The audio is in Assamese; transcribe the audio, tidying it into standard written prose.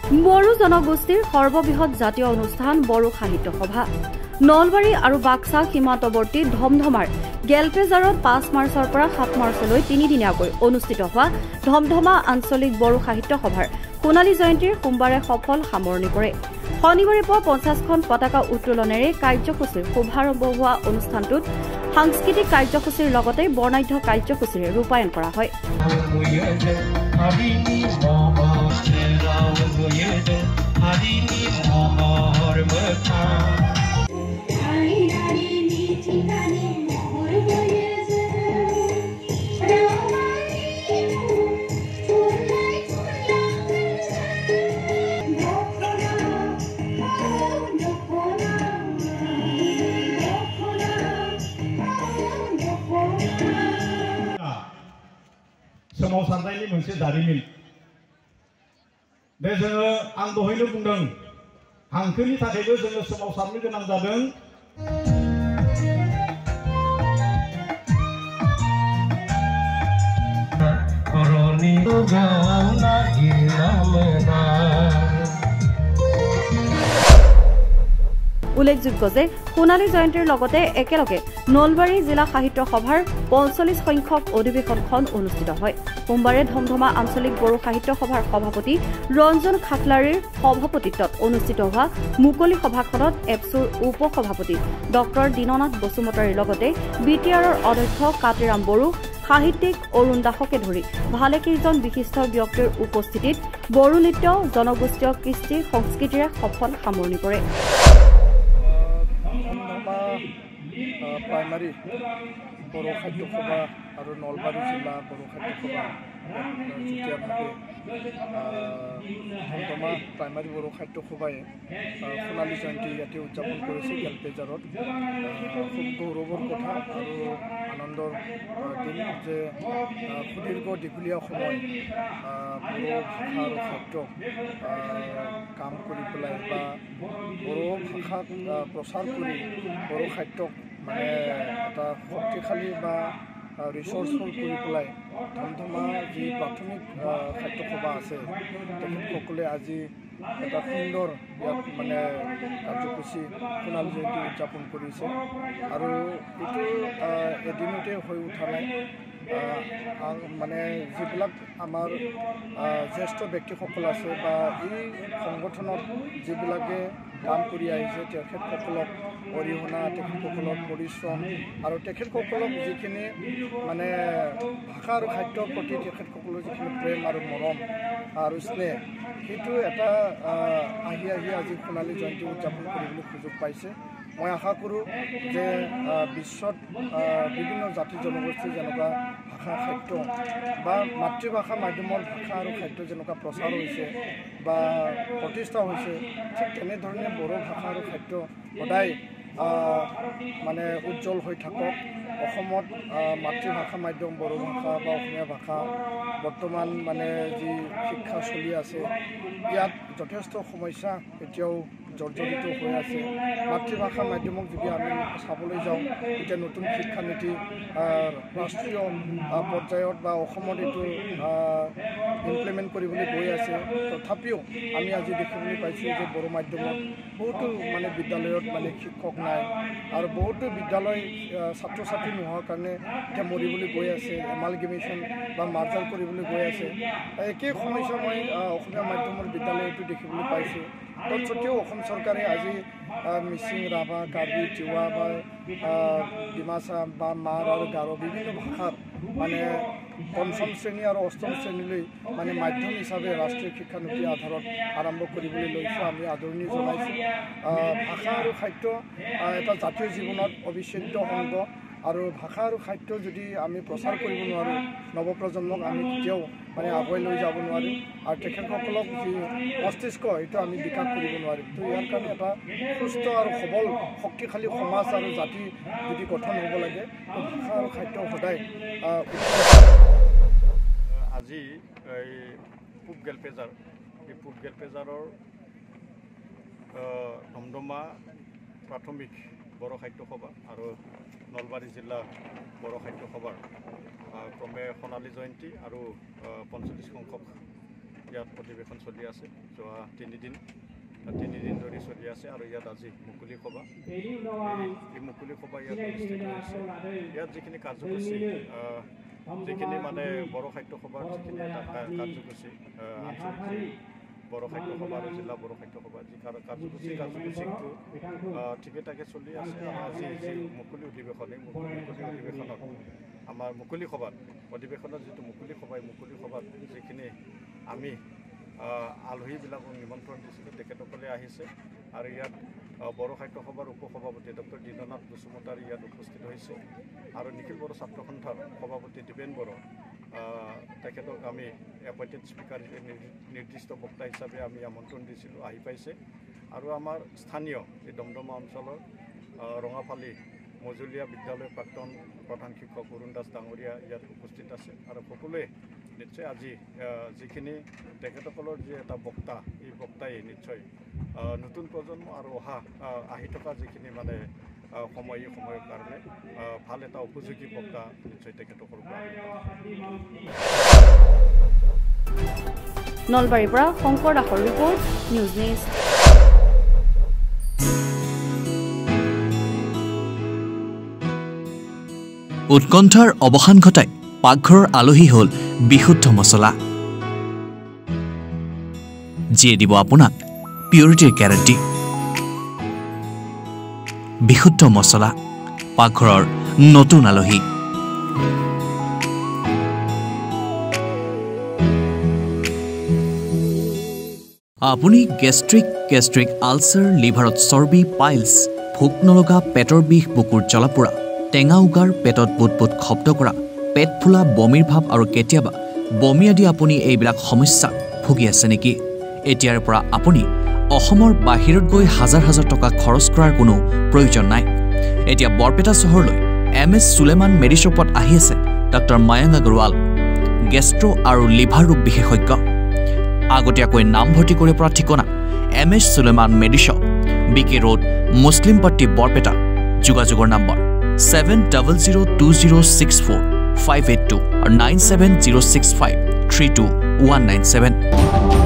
বড়ো জনগোষ্ঠীৰ সৰ্ববৃহৎ জাতীয় অনুষ্ঠান বড়ো সাহিত্য সভা নলবাৰী আৰু বাক্সা সীমান্তৱৰ্তী ধমধমাৰ গেলপেজাৰত ৫ মাৰ্চৰ পৰা ৭ মাৰ্চলৈ ৩ দিনীয়াকৈ অনুষ্ঠিত হোৱা ধমধমা আঞ্চলিক বড়ো সাহিত্য সভাৰ সোণালী জয়ন্তীৰ সোমবাৰে সফল সামৰণি পৰে। শনিবাৰে পুৱা ৫০খন পতাকা উত্তোলনেৰে কাৰ্যসূচীৰ শুভাৰম্ভ হোৱা অনুষ্ঠানটোত সাংস্কৃতিক কাৰ্যসূচীৰ লগতে বৰ্ণাঢ্য কাৰ্যসূচীৰে ৰূপায়ণ কৰা হয়। सोमावसारनायनि मोनसे जारिमिन बे जोङो आं दहायनो बुंदों हांखोनि थाखायबो जोङो सोमावसारनो गोनां जादों। উল্লেখযোগ্য যে সোণালী জয়ন্তীৰ লগতে একেলগে নলবাৰী জিলা সাহিত্য সভাৰ ৪৫ সংখ্যক অধিৱেশনখন অনুষ্ঠিত হয়। সোমবাৰে ধমধমা আঞ্চলিক বড়ো সাহিত্য সভাৰ সভাপতি ৰঞ্জন খাকলাৰীৰ সভাপতিত্বত অনুষ্ঠিত হোৱা মুকলি সভাখনত এপছুৰ উপ সভাপতি ডক্টৰ দীননাথ বসুমতাৰীৰ লগতে বিটিআৰৰ অধ্যক্ষ কাতিৰাম বড়ো, সাহিত্যিক অৰুণ দাসকে ধৰি ভালেকেইজন বিশিষ্ট ব্যক্তিৰ উপস্থিতিত বড়ো নৃত্য জনগোষ্ঠীয় কৃষ্টি সংস্কৃতিৰে সফল সামৰণি পৰে। प्राइमारी बड़ो साहित्य सभा और नलबारी जिला बड़ो साहित्य सभा जुटियाभावे धमधमा प्राइमारी बड़ो साहित्य सभाए सोनाली जयंती इते उदযাপन करेছে गेलपेजारत। खूब गौरवर कथा और आनंदर दिन जे सुदीर्घ दीघलीया समय बड़ो भाषा और साहित्य काम कर बड़ो भाषा प्रचार कर बड़ो साहित्य माने এটা শক্তিশালী বা ৰিচৰ্চফুল কৰি পেলাই ধমধমা যি প্ৰাথমিক সাহিত্য সভা আছে তেখেতসকলে আজি এটা সুন্দৰ ইয়াত মানে কাৰ্যসূচী সোণালী জয়ন্তী উদযাপন কৰিছে আৰু এইটো এদিনতে হৈ উঠা নাই। মানে যিবিলাক আমাৰ জ্যেষ্ঠ ব্যক্তিসকল আছে বা এই সংগঠনত যিবিলাকে কাম কৰি আহিছে তেখেতসকলক অৰিহণা, তেখেতসকলক পৰিশ্ৰম আৰু তেখেতসকলক যিখিনি মানে ভাষা আৰু সাহিত্যৰ প্ৰতি তেখেতসকলৰ যিখিনি প্ৰেম আৰু মৰম আৰু স্নেহ সেইটো এটা আহি আজি সোণালী জয়ন্তী উদযাপন কৰিবলৈ সুযোগ পাইছে। মই আশা কৰোঁ যে বিশ্বত বিভিন্ন জাতি জনগোষ্ঠীৰ যেনেকুৱা ভাষা সাহিত্য বা মাতৃভাষা মাধ্যমৰ ভাষা আৰু সাহিত্য যেনেকুৱা প্ৰচাৰ হৈছে বা প্ৰতিষ্ঠা হৈছে ঠিক তেনেধৰণে বড়ো ভাষা আৰু সাহিত্য সদায় মানে উজ্জ্বল হৈ থাকক। অসমত মাতৃভাষা মাধ্যম বড়ো ভাষা বা অসমীয়া ভাষা বৰ্তমান মানে যি শিক্ষা চলি আছে ইয়াত যথেষ্ট সমস্যা এতিয়াও জৰ্জৰিত হৈ আছে। মাতৃভাষা মাধ্যমক যদি আমি চাবলৈ যাওঁ এতিয়া নতুন শিক্ষানীতি ৰাষ্ট্ৰীয় পৰ্যায়ত বা অসমত এইটো ইমপ্লিমেণ্ট কৰিবলৈ গৈ আছে। তথাপিও আমি আজি দেখিবলৈ পাইছোঁ যে বড়ো মাধ্যমত বহুতো মানে বিদ্যালয়ত মানে শিক্ষক নাই আৰু বহুতো বিদ্যালয় ছাত্ৰ ছাত্ৰী নোহোৱাৰ কাৰণে এতিয়া মৰিবলৈ গৈ আছে, এমালগেমেশ্যন বা মাৰ্জাৰ কৰিবলৈ গৈ আছে। একেই সমস্যা মই অসমীয়া মাধ্যমৰ বিদ্যালয়তো দেখিবলৈ পাইছোঁ। তৎসত্ত্বেও অসম চৰকাৰে আজি মিচিং, ৰাভা, কাৰ্বি, তিৱা বা ডিমাচা বা মাৰ আৰু গাৰো বিভিন্ন ভাষাত মানে পঞ্চম শ্ৰেণী আৰু অষ্টম শ্ৰেণীলৈ মানে মাধ্যম হিচাপে ৰাষ্ট্ৰীয় শিক্ষানীতিৰ আধাৰত আৰম্ভ কৰিবলৈ লৈছোঁ। আমি আদৰণি জনাইছোঁ। ভাষা আৰু সাহিত্য এটা জাতীয় জীৱনত অবিচ্ছেদ্য অংগ আৰু ভাষা আৰু সাহিত্য যদি আমি প্ৰচাৰ কৰিব নোৱাৰোঁ নৱপ্ৰজন্মক আমি কেতিয়াও মানে আগুৱাই লৈ যাব নোৱাৰিম আৰু তেখেতসকলক যি মস্তিষ্ক এইটো আমি বিকাশ কৰিব নোৱাৰিম। তো ইয়াৰ কাৰণে এটা সুস্থ আৰু সবল শক্তিশালী সমাজ আৰু জাতি যদি গঠন হ'ব লাগে তো ভাষা আৰু সাহিত্য সদায় আজি এই পূব গেলপেজাৰ এই পূব গেলপেজাৰৰ ধমধমা প্ৰাথমিক বড়ো সাহিত্য সভা আৰু নলবাৰী জিলা বড়ো সাহিত্য সভাৰ ক্ৰমে সোণালী জয়ন্তী আৰু ৪৫ সংখ্যক ইয়াত অধিৱেশন চলি আছে যোৱা 3 দিন ধৰি চলি আছে আৰু ইয়াত আজি মুকলি সভা এই মুকলি সভা ইয়াত অনুষ্ঠিত হৈছে ইয়াত যিখিনি কাৰ্যসূচী যিখিনি মানে বড়ো সাহিত্য সভাৰ যিখিনি এটা কাৰ্যসূচী আঞ্চলিক বড়ো সাহিত্য সভা আৰু জিলা বড়ো সাহিত্য সভা যি কাৰ্যসূচীটো ঠিকে ঠাকে চলি আছে আজি যি মুকলি অধিৱেশন এই অধিৱেশনত আমাৰ মুকলি সভাত অধিৱেশনত যিটো মুকলি সভাত যিখিনি আমি আলহীবিলাকক নিমন্ত্ৰণ দিছিলোঁ তেখেতসকলে আহিছে আৰু ইয়াত বড়ো সাহিত্য সভাৰ উপসভাপতি ডক্টৰ দীননাথ বসুমতাৰী ইয়াত উপস্থিত হৈছে আৰু নিখিল বড়ো ছাত্ৰ সন্থাৰ সভাপতি দীপেন বড়ো তেখেতক আমি এপইণ্টেড স্পীকাৰ নিৰ্দিষ্ট বক্তা হিচাপে আমি আমন্ত্ৰণ দিছিলোঁ আহি পাইছে আৰু আমাৰ স্থানীয় এই দমদমা অঞ্চলৰ ৰঙাপালি মজলীয়া বিদ্যালয়ৰ প্ৰাক্তন প্ৰধান শিক্ষক অৰুণ দাস ডাঙৰীয়া ইয়াত উপস্থিত আছে আৰু সকলোৱে নিশ্চয় আজি যিখিনি তেখেতসকলৰ যি এটা বক্তা এই বক্তাই নিশ্চয় নতুন প্ৰজন্ম আৰু আহি থকা যিখিনি মানে সময় এই সময়ৰ কাৰণে ভাল এটা উপযোগী বক্তা নিশ্চয় তেখেতসকলৰ নলবাৰীৰ পৰা শংকৰ দাসৰ ৰিপৰ্ট নিউজ নেক্সট। উৎকণ্ঠাৰ অৱসান ঘটাই পাকঘৰৰ আলহী হ'ল বিশুদ্ধ মছলা, যিয়ে দিব আপোনাক পিউৰিটিৰ গেৰাণ্টি। বিশুদ্ধ মছলা, পাকঘৰৰ নতুন আলহী। আপুনি গেষ্ট্ৰিক আলচাৰ, লিভাৰত চৰ্বি, পাইলছ, ভোক নলগা, পেটৰ বিষ, বুকুৰ জ্বলা-পোৰা, টেঙা উগাৰ, পেটত বুট শব্দ কৰা, পেট ফুলা, বমিৰ ভাৱ আৰু কেতিয়াবা বমি আদি আপুনি এইবিলাক সমস্যা ভুগি আছে নেকি? এতিয়াৰ পৰা আপুনি অসমৰ বাহিৰত গৈ হাজাৰ টকা খৰচ কৰাৰ কোনো প্ৰয়োজন নাই। এতিয়া বৰপেটা চহৰলৈ MS সুলেমান মেডিশ্বপত আহি আছে ডক্টৰ মায়াং আগৰৱাল, গেষ্ট্ৰ আৰু লিভাৰ ৰোগ বিশেষজ্ঞ। আগতীয়াকৈ নামভৰ্তি কৰিব পৰা ঠিকনা MS সুলেমান মেডিশ্বপ, BK ৰোড, মুছলিম পট্টি, বৰপেটা। যোগাযোগৰ নম্বৰ 7002064582 আৰু 9706532 197।